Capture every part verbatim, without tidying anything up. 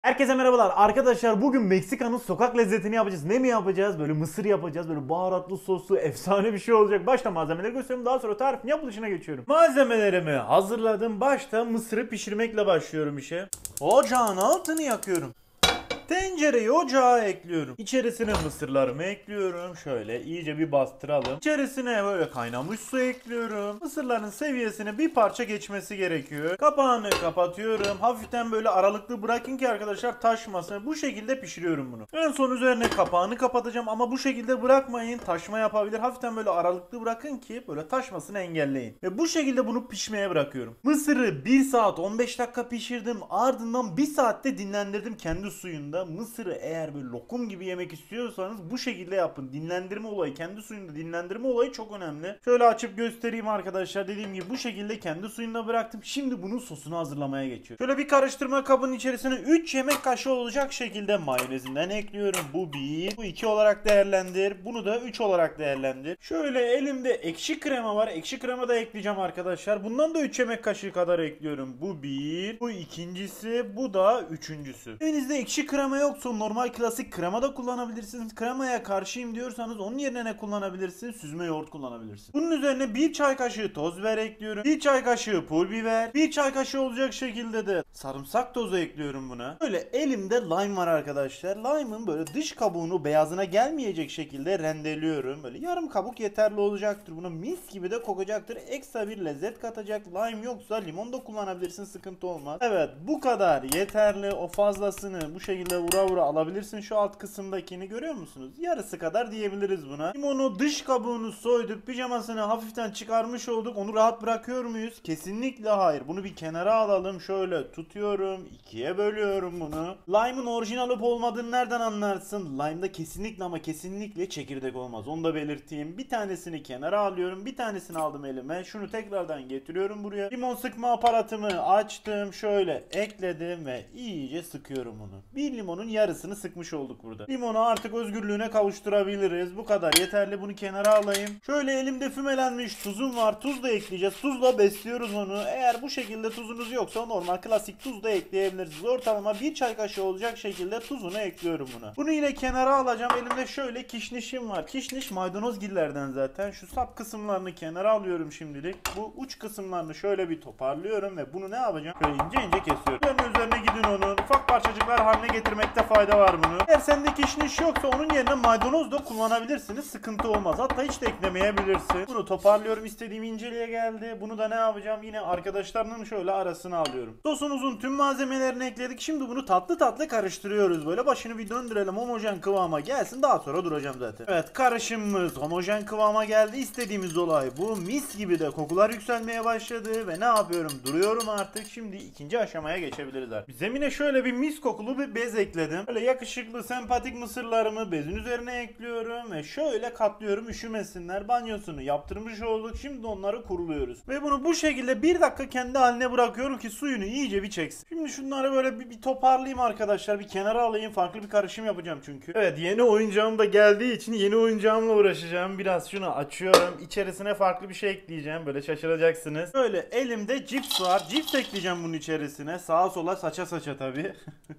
Herkese merhabalar arkadaşlar, bugün Meksika'nın sokak lezzetini yapacağız. Ne mi yapacağız? Böyle mısır yapacağız, böyle baharatlı soslu efsane bir şey olacak. Başta malzemeleri göstereyim, daha sonra tarifin yapılışına geçiyorum. Malzemelerimi hazırladım. Başta mısırı pişirmekle başlıyorum işe. Ocağın altını yakıyorum. Tencereyi ocağa ekliyorum. İçerisine mısırlarımı ekliyorum. Şöyle iyice bir bastıralım. İçerisine böyle kaynamış su ekliyorum. Mısırların seviyesine bir parça geçmesi gerekiyor. Kapağını kapatıyorum. Hafiften böyle aralıklı bırakın ki arkadaşlar taşmasın. Bu şekilde pişiriyorum bunu. En son üzerine kapağını kapatacağım ama bu şekilde bırakmayın. Taşma yapabilir. Hafiften böyle aralıklı bırakın ki böyle taşmasını engelleyin. Ve bu şekilde bunu pişmeye bırakıyorum. Mısırı bir saat on beş dakika pişirdim. Ardından bir saatte dinlendirdim kendi suyunda. Mısırı eğer böyle lokum gibi yemek istiyorsanız bu şekilde yapın. Dinlendirme olayı, kendi suyunda dinlendirme olayı çok önemli. Şöyle açıp göstereyim arkadaşlar. Dediğim gibi bu şekilde kendi suyunda bıraktım. Şimdi bunun sosunu hazırlamaya geçiyorum. Şöyle bir karıştırma kabının içerisine üç yemek kaşığı olacak şekilde mayonezinden ekliyorum. Bu bir. Bu iki olarak değerlendir. Bunu da üç olarak değerlendir. Şöyle elimde ekşi krema var. Ekşi krema da ekleyeceğim arkadaşlar. Bundan da üç yemek kaşığı kadar ekliyorum. Bu bir. Bu ikincisi. Bu da üçüncüsü. Evinizde ekşi krema yoksa normal klasik krema da kullanabilirsiniz. Kremaya karşıyım diyorsanız onun yerine ne kullanabilirsiniz? Süzme yoğurt kullanabilirsiniz. Bunun üzerine bir çay kaşığı toz biber ekliyorum. bir çay kaşığı pul biber. bir çay kaşığı olacak şekilde de sarımsak tozu ekliyorum buna. Böyle elimde lime var arkadaşlar. Lime'ın böyle dış kabuğunu beyazına gelmeyecek şekilde rendeliyorum. Böyle yarım kabuk yeterli olacaktır. Buna mis gibi de kokacaktır. Ekstra bir lezzet katacak. Lime yoksa limon da kullanabilirsin. Sıkıntı olmaz. Evet, bu kadar yeterli. O fazlasını bu şekilde vura vura alabilirsin. Şu alt kısımdakini görüyor musunuz? Yarısı kadar diyebiliriz buna. Limonu dış kabuğunu soyduk. Pijamasını hafiften çıkarmış olduk. Onu rahat bırakıyor muyuz? Kesinlikle hayır. Bunu bir kenara alalım. Şöyle tutuyorum. ikiye bölüyorum bunu. Lime'ın orijinal olup olmadığını nereden anlarsın? Lime'da kesinlikle ama kesinlikle çekirdek olmaz. Onu da belirteyim. Bir tanesini kenara alıyorum. Bir tanesini aldım elime. Şunu tekrardan getiriyorum buraya. Limon sıkma aparatımı açtım. Şöyle ekledim ve iyice sıkıyorum bunu. Bir limonun yarısını sıkmış olduk burada. Limonu artık özgürlüğüne kavuşturabiliriz. Bu kadar yeterli. Bunu kenara alayım. Şöyle elimde fümelenmiş tuzum var. Tuz da ekleyeceğiz. Tuzla besliyoruz onu. Eğer bu şekilde tuzunuz yoksa normal klasik tuz da ekleyebilirsiniz. Ortalama bir çay kaşığı olacak şekilde tuzunu ekliyorum buna. Bunu yine kenara alacağım. Elimde şöyle kişnişim var. Kişniş maydanozgillerden zaten. Şu sap kısımlarını kenara alıyorum şimdilik. Bu uç kısımlarını şöyle bir toparlıyorum ve bunu ne yapacağım? Şöyle ince ince kesiyorum. Üzerine, üzerine gidin onun. Ufak parçacıklar haline getirmekte fayda var bunu. Eğer sende kişniş yoksa onun yerine maydanoz da kullanabilirsiniz. Sıkıntı olmaz. Hatta hiç de eklemeyebilirsin. Bunu toparlıyorum. İstediğim inceliğe geldi. Bunu da ne yapacağım? Yine arkadaşlarının şöyle arasına alıyorum. Sosumuzun tüm malzemelerini ekledik. Şimdi bunu tatlı tatlı karıştırıyoruz. Böyle başını bir döndürelim. Homojen kıvama gelsin. Daha sonra duracağım zaten. Evet, karışımımız homojen kıvama geldi. İstediğimiz olay bu. Mis gibi de kokular yükselmeye başladı. Ve ne yapıyorum? Duruyorum artık. Şimdi ikinci aşamaya geçebiliriz artık. Zemine şöyle bir mis kokulu bir bez ekledim. Böyle yakışıklı, sempatik mısırlarımı bezin üzerine ekliyorum ve şöyle katlıyorum üşümesinler. Banyosunu yaptırmış olduk. Şimdi onları kuruluyoruz. Ve bunu bu şekilde bir dakika kendi haline bırakıyorum ki suyunu iyice bir çeksin. Şimdi şunları böyle bir, bir toparlayayım arkadaşlar. Bir kenara alayım. Farklı bir karışım yapacağım çünkü. Evet, yeni oyuncağım da geldiği için yeni oyuncağımla uğraşacağım. Biraz şunu açıyorum. İçerisine farklı bir şey ekleyeceğim. Böyle şaşıracaksınız. Böyle elimde cips var. Cips ekleyeceğim bunun içerisine. Sağa sola, saça saça tabii.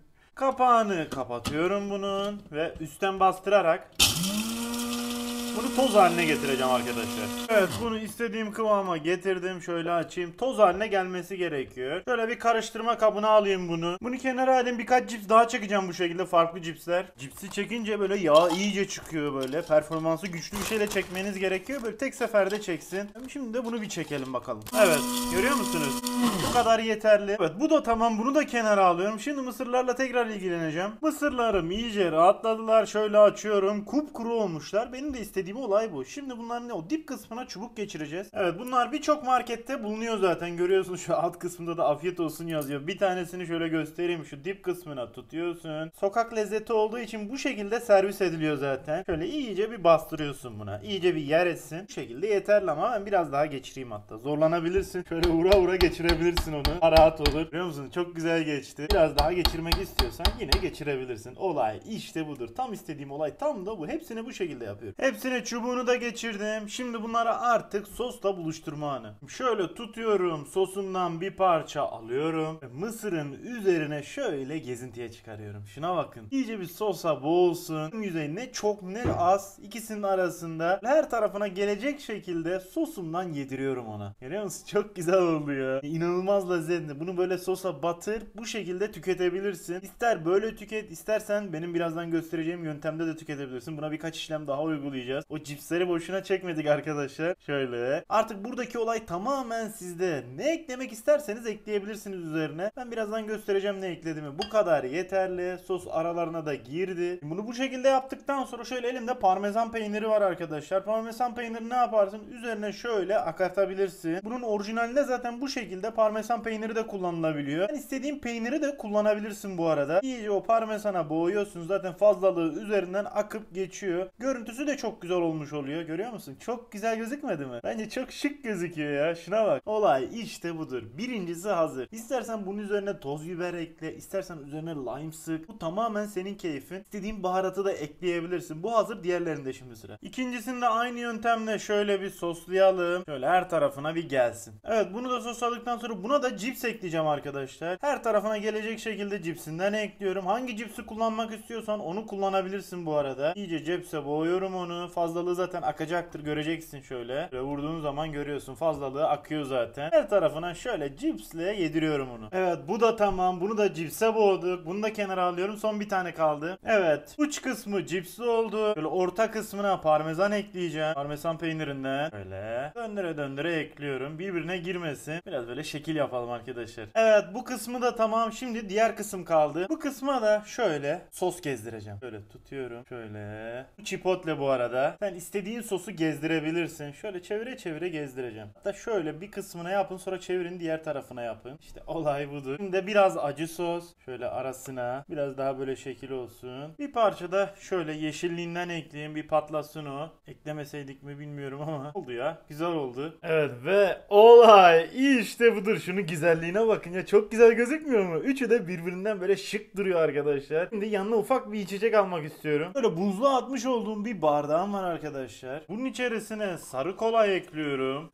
Kapağını kapatıyorum bunun ve üstten bastırarak bunu toz haline getireceğim arkadaşlar. Evet, bunu istediğim kıvama getirdim. Şöyle açayım. Toz haline gelmesi gerekiyor. Şöyle bir karıştırma kabına alayım bunu. Bunu kenara alayım. Birkaç cips daha çekeceğim bu şekilde. Farklı cipsler. Cipsi çekince böyle yağ iyice çıkıyor böyle. Performansı güçlü bir şeyle çekmeniz gerekiyor. Böyle tek seferde çeksin. Şimdi de bunu bir çekelim bakalım. Evet. Görüyor musunuz? Bu kadar yeterli. Evet, bu da tamam. Bunu da kenara alıyorum. Şimdi mısırlarla tekrar ilgileneceğim. Mısırlarım iyice rahatladılar. Şöyle açıyorum. Kupkuru olmuşlar. Benim de istediğim olay bu. Şimdi bunların ne? O dip kısmına çubuk geçireceğiz. Evet, bunlar birçok markette bulunuyor zaten. Görüyorsunuz şu alt kısmında da afiyet olsun yazıyor. Bir tanesini şöyle göstereyim. Şu dip kısmına tutuyorsun. Sokak lezzeti olduğu için bu şekilde servis ediliyor zaten. Şöyle iyice bir bastırıyorsun buna. İyice bir yer etsin. Bu şekilde yeterli ama ben biraz daha geçireyim hatta. Zorlanabilirsin. Şöyle vura vura geçirebilirsin onu. Rahat olur. Biliyor musun? Çok güzel geçti. Biraz daha geçirmek istiyorsan yine geçirebilirsin. Olay işte budur. Tam istediğim olay tam da bu. Hepsini bu şekilde yapıyorum. Hepsini İçerisine çubuğunu da geçirdim. Şimdi bunları artık sosla buluşturma anı. Şöyle tutuyorum, sosumdan bir parça alıyorum. Ve mısırın üzerine şöyle gezintiye çıkarıyorum. Şuna bakın. İyice bir sosa boğulsun. Yüzey ne çok ne az. İkisinin arasında her tarafına gelecek şekilde sosumdan yediriyorum ona. Görüyor musun? Çok güzel oldu ya. İnanılmaz lezzetli. Bunu böyle sosa batır. Bu şekilde tüketebilirsin. İster böyle tüket, istersen benim birazdan göstereceğim yöntemde de tüketebilirsin. Buna birkaç işlem daha uygulayacağız. O cipsleri boşuna çekmedik arkadaşlar. Şöyle. Artık buradaki olay tamamen sizde. Ne eklemek isterseniz ekleyebilirsiniz üzerine. Ben birazdan göstereceğim ne eklediğimi. Bu kadar yeterli. Sos aralarına da girdi. Bunu bu şekilde yaptıktan sonra şöyle elimde parmesan peyniri var arkadaşlar. Parmesan peyniri ne yaparsın? Üzerine şöyle akartabilirsin. Bunun orijinalinde zaten bu şekilde parmesan peyniri de kullanılabiliyor. Yani istediğin peyniri de kullanabilirsin bu arada. İyice o parmesana boğuyorsun. Zaten fazlalığı üzerinden akıp geçiyor. Görüntüsü de çok güzel olmuş oluyor. Görüyor musun? Çok güzel gözükmedi mi? Bence çok şık gözüküyor ya. Şuna bak. Olay işte budur. Birincisi hazır. İstersen bunun üzerine toz biber ekle. İstersen üzerine lime sık. Bu tamamen senin keyfin. İstediğin baharatı da ekleyebilirsin. Bu hazır. Diğerlerinde şimdi sıra. İkincisinde aynı yöntemle şöyle bir soslayalım. Şöyle her tarafına bir gelsin. Evet, bunu da sosladıktan sonra buna da cips ekleyeceğim arkadaşlar. Her tarafına gelecek şekilde cipsinden ekliyorum. Hangi cipsi kullanmak istiyorsan onu kullanabilirsin bu arada. İyice cipse boğuyorum onu. Fazlalığı zaten akacaktır. Göreceksin şöyle. Ve vurduğun zaman görüyorsun. Fazlalığı akıyor zaten. Her tarafına şöyle cipsle yediriyorum onu. Evet, bu da tamam. Bunu da cipse boğduk. Bunu da kenara alıyorum. Son bir tane kaldı. Evet. Uç kısmı cipsli oldu. Böyle orta kısmına parmesan ekleyeceğim. Parmesan peynirinden. Böyle döndüre döndüre ekliyorum. Birbirine girmesin. Biraz böyle şekil yapalım arkadaşlar. Evet, bu kısmı da tamam. Şimdi diğer kısım kaldı. Bu kısma da şöyle sos gezdireceğim. Şöyle tutuyorum. Şöyle. Bu chipotle bu arada. Sen istediğin sosu gezdirebilirsin. Şöyle çevire çevire gezdireceğim. Hatta şöyle bir kısmına yapın, sonra çevirin, diğer tarafına yapın. İşte olay budur. Şimdi de biraz acı sos. Şöyle arasına. Biraz daha böyle şekil olsun. Bir parça da şöyle yeşilliğinden ekleyeyim. Bir patlasın o. Eklemeseydik mi bilmiyorum ama oldu ya. Güzel oldu. Evet ve olay işte budur. Şunun güzelliğine bakın ya. Çok güzel gözükmüyor mu? Üçü de birbirinden böyle şık duruyor arkadaşlar. Şimdi yanına ufak bir içecek almak istiyorum. Böyle buzluğa atmış olduğum bir bardağım var arkadaşlar. Bunun içerisine sarı kola ekliyorum.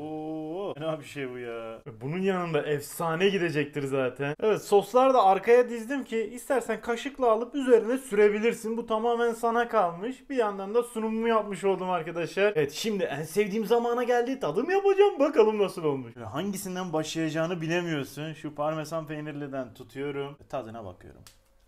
Oo, fena bir şey bu ya. Bunun yanında efsane gidecektir zaten. Evet, soslar da arkaya dizdim ki istersen kaşıkla alıp üzerine sürebilirsin. Bu tamamen sana kalmış. Bir yandan da sunumumu yapmış oldum arkadaşlar. Evet, şimdi en sevdiğim zamana geldi. Tadım yapacağım. Bakalım nasıl olmuş. Böyle hangisinden başlayacağını bilemiyorsun. Şu parmesan peynirliden tutuyorum. Tadına bakıyorum.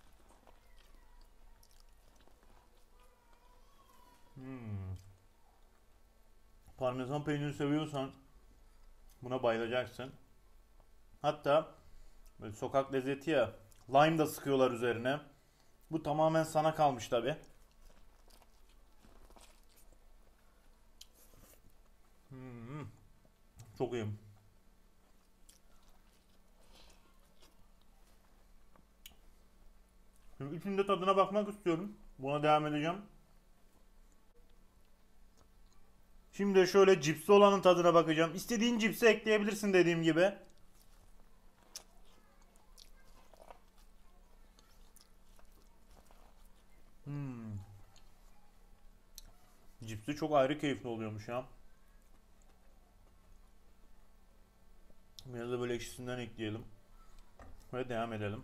Hmm. Parmesan peyniri seviyorsan buna bayılacaksın. Hatta böyle sokak lezzeti ya, lime da sıkıyorlar üzerine. Bu tamamen sana kalmış tabi. Hmm. Çok iyiyim. Şimdi üçünün tadına bakmak istiyorum. Buna devam edeceğim. Şimdi şöyle cipsi olanın tadına bakacağım. İstediğin cipsi ekleyebilirsin dediğim gibi. Hmm. Cipsi çok ayrı keyifli oluyormuş ya. Biraz da böyle ekşisinden ekleyelim. Ve devam edelim.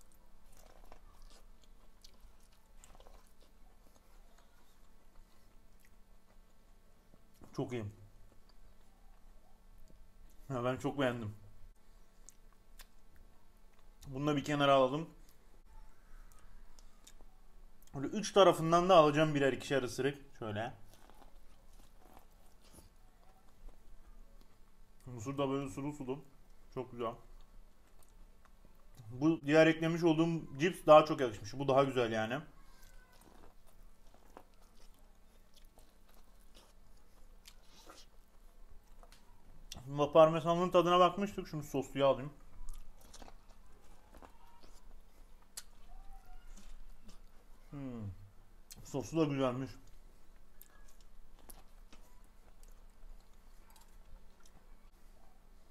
Çok iyi. Ya ben çok beğendim. Bunu da bir kenara alalım. Böyle üç tarafından da alacağım birer ikişer ısırık. Şöyle. Mısır da böyle sulu sulu. Çok güzel. Bu diğer eklemiş olduğum cips daha çok yakışmış. Bu daha güzel yani. Şimdi parmesanın tadına bakmıştık. Şunu sosluya alayım. Hmm. Sosu da güzelmiş.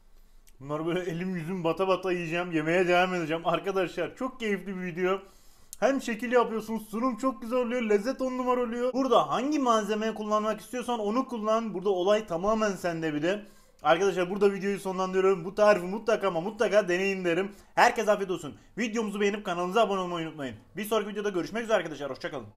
Bunları böyle elim yüzüm bata bata yiyeceğim. Yemeğe devam edeceğim. Arkadaşlar çok keyifli bir video. Hem şekil yapıyorsun, sunum çok güzel oluyor, lezzet on numara oluyor. Burada hangi malzemeyi kullanmak istiyorsan onu kullan. Burada olay tamamen sende bir de. Arkadaşlar burada videoyu sonlandırıyorum. Bu tarifi mutlaka ama mutlaka deneyin derim. Herkese afiyet olsun. Videomuzu beğenip kanalımıza abone olmayı unutmayın. Bir sonraki videoda görüşmek üzere arkadaşlar. Hoşçakalın.